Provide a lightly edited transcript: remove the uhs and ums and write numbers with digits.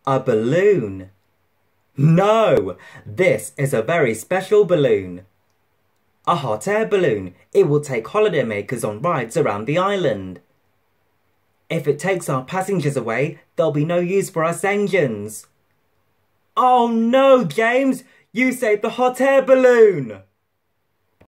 A balloon? No, this is a very special balloon. A hot air balloon. It will take holidaymakers on rides around the island. If it takes our passengers away, there'll be no use for us engines. Oh no, James! You saved the hot air balloon!